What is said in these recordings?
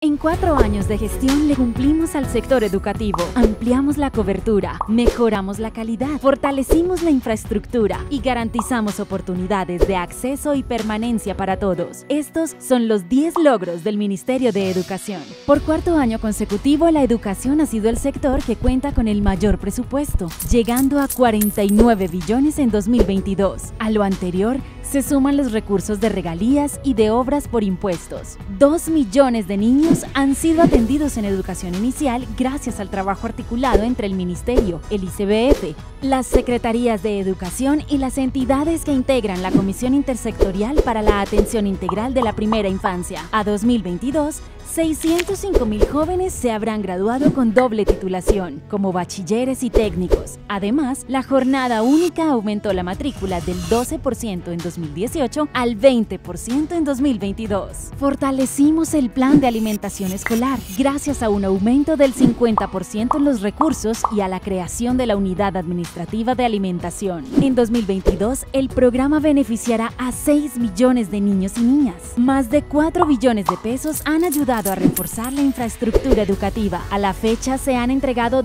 En 4 años de gestión le cumplimos al sector educativo, ampliamos la cobertura, mejoramos la calidad, fortalecimos la infraestructura y garantizamos oportunidades de acceso y permanencia para todos. Estos son los 10 logros del Ministerio de Educación. Por 4 año consecutivo, la educación ha sido el sector que cuenta con el mayor presupuesto, llegando a 49 billones en 2022. A lo anterior, se suman los recursos de regalías y de obras por impuestos. 2 millones de niños han sido atendidos en educación inicial gracias al trabajo articulado entre el Ministerio, el ICBF, las Secretarías de Educación y las entidades que integran la Comisión Intersectorial para la Atención Integral de la Primera Infancia. A 2022, 605.000 jóvenes se habrán graduado con doble titulación, como bachilleres y técnicos. Además, la jornada única aumentó la matrícula del 12% en 2018 al 20% en 2022. Fortalecimos el plan de alimentación escolar gracias a un aumento del 50% en los recursos y a la creación de la Unidad Administrativa de Alimentación. En 2022, el programa beneficiará a 6 millones de niños y niñas. Más de 4 billones de pesos han ayudado a reforzar la infraestructura educativa. A la fecha se han entregado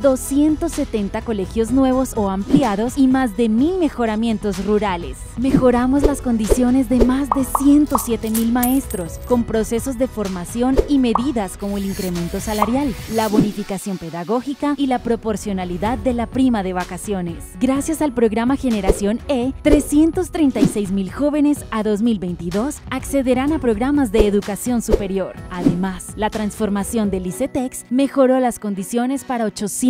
270 colegios nuevos o ampliados y más de 1.000 mejoramientos rurales. Mejoramos las condiciones de más de 107.000 maestros con procesos de formación y medidas como el incremento salarial, la bonificación pedagógica y la proporcionalidad de la prima de vacaciones. Gracias al programa Generación E, 336.000 jóvenes a 2022 accederán a programas de educación superior. Además, la transformación del ICETEX mejoró las condiciones para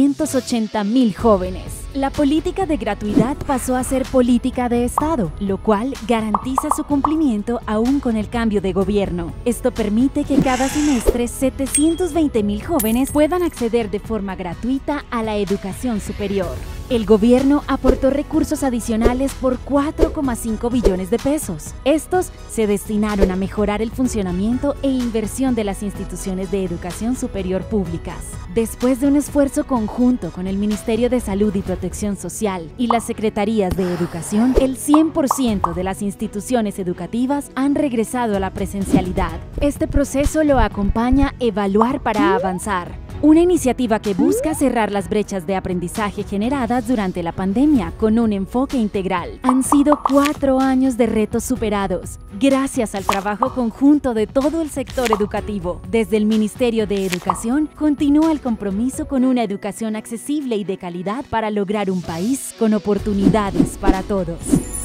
880.000 jóvenes. La política de gratuidad pasó a ser política de Estado, lo cual garantiza su cumplimiento aún con el cambio de gobierno. Esto permite que cada semestre 720.000 jóvenes puedan acceder de forma gratuita a la educación superior. El gobierno aportó recursos adicionales por 4,5 billones de pesos. Estos se destinaron a mejorar el funcionamiento e inversión de las instituciones de educación superior públicas. Después de un esfuerzo conjunto con el Ministerio de Salud y Protección Social y las Secretarías de Educación, el 100% de las instituciones educativas han regresado a la presencialidad. Este proceso lo acompaña Evaluar para Avanzar, una iniciativa que busca cerrar las brechas de aprendizaje generadas durante la pandemia con un enfoque integral. Han sido 4 años de retos superados, gracias al trabajo conjunto de todo el sector educativo. Desde el Ministerio de Educación continúa el compromiso con una educación accesible y de calidad para lograr un país con oportunidades para todos.